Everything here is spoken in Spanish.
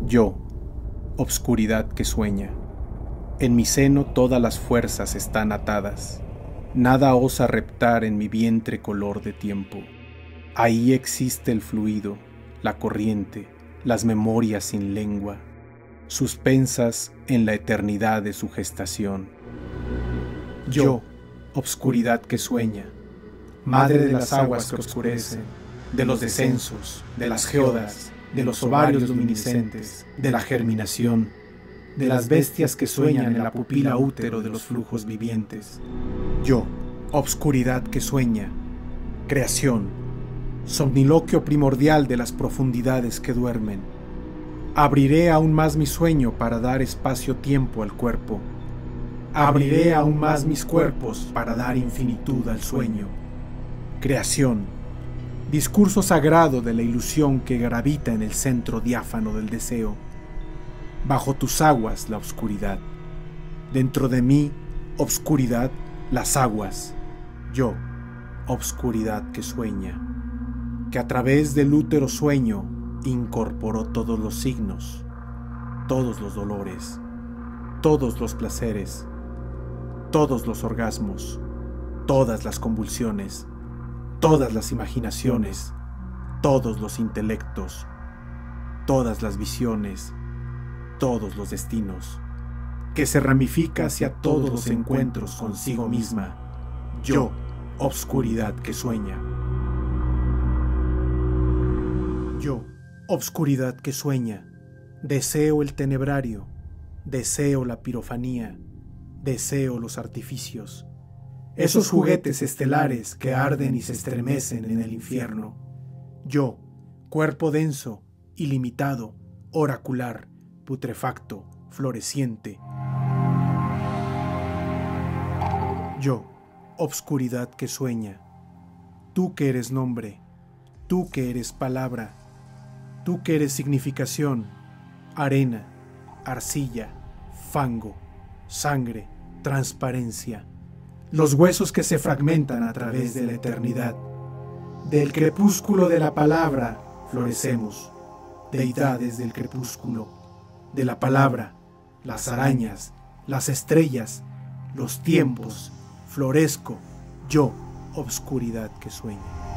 Yo, obscuridad que sueña. En mi seno todas las fuerzas están atadas. Nada osa reptar en mi vientre color de tiempo. Ahí existe el fluido, la corriente, las memorias sin lengua, suspensas en la eternidad de su gestación. Yo, obscuridad que sueña, madre de las aguas que oscurecen, de los descensos, de las geodas, de los ovarios luminiscentes, de la germinación, de las bestias que sueñan en la pupila útero de los flujos vivientes. Yo, obscuridad que sueña, creación, somniloquio primordial de las profundidades que duermen. Abriré aún más mi sueño para dar espacio-tiempo al cuerpo. Abriré aún más mis cuerpos para dar infinitud al sueño. Creación, discurso sagrado de la ilusión que gravita en el centro diáfano del deseo. Bajo tus aguas la oscuridad. Dentro de mí, obscuridad, las aguas. Yo, obscuridad que sueña, que a través del útero sueño incorporó todos los signos, todos los dolores, todos los placeres, todos los orgasmos, todas las convulsiones, todas las imaginaciones, todos los intelectos, todas las visiones, todos los destinos, que se ramifica hacia todos los encuentros consigo misma. Yo, obscuridad que sueña. Yo, obscuridad que sueña, deseo el tenebrario, deseo la pirofanía, deseo los artificios, esos juguetes estelares que arden y se estremecen en el infierno. Yo, cuerpo denso, ilimitado, oracular, putrefacto, floreciente. Yo, obscuridad que sueña, tú que eres nombre, tú que eres palabra, tú que eres significación, arena, arcilla, fango, sangre, transparencia, los huesos que se fragmentan a través de la eternidad. Del crepúsculo de la palabra florecemos, deidades del crepúsculo, de la palabra, las arañas, las estrellas, los tiempos, florezco, yo, obscuridad que sueña.